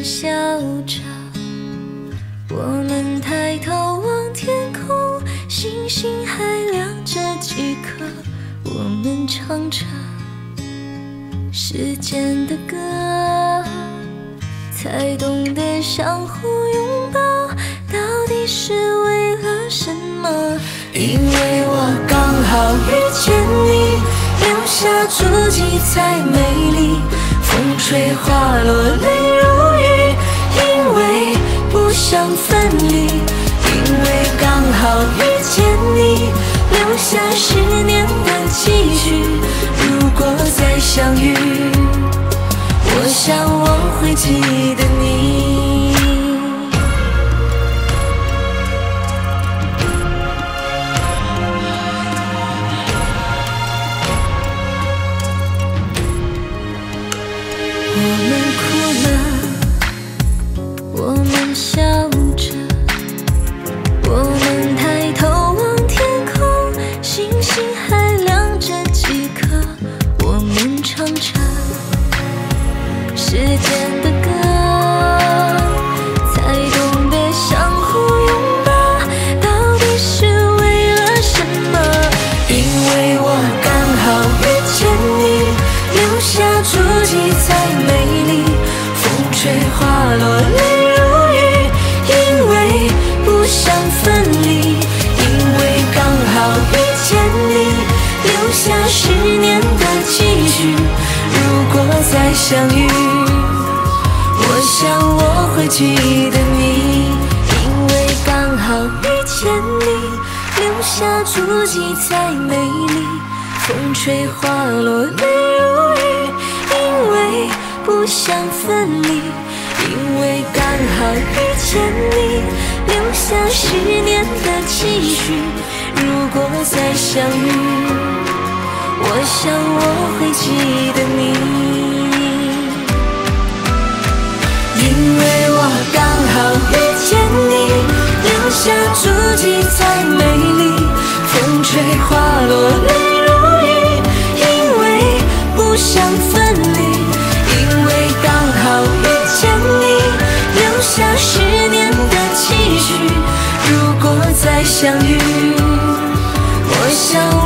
笑着，我们抬头望天空，星星还亮着几颗，我们唱着时间的歌，才懂得相互拥抱，到底是为了什么？因为我刚好遇见你，留下足迹才美丽，风吹花落泪如雨，因为不想分离，因为刚好遇见你，留下10年的期许，如果再相遇，我想我会记得你。我们哭了，我们笑着，我们抬头望天空，星星还亮着几颗，我们唱着时间的歌，才懂得相互拥抱，到底是为了什么？因为我刚好遇见你，留下足迹才美丽，风吹花落泪如雨，因为不想分离，因为刚好遇见你，留下10年的期许，如果再相遇，我想我会记得你，因为刚好遇见你，留下足迹才美丽，风吹花落泪如雨，因为不想分离，因为刚好遇见你，留下10年的期许，如果再相遇，我想我会记得你。因为我刚好遇见你，留下足迹才美丽，风吹花落泪如雨，因为不想分离，因为刚好遇见你，留下10年的期许，如果再相遇，我想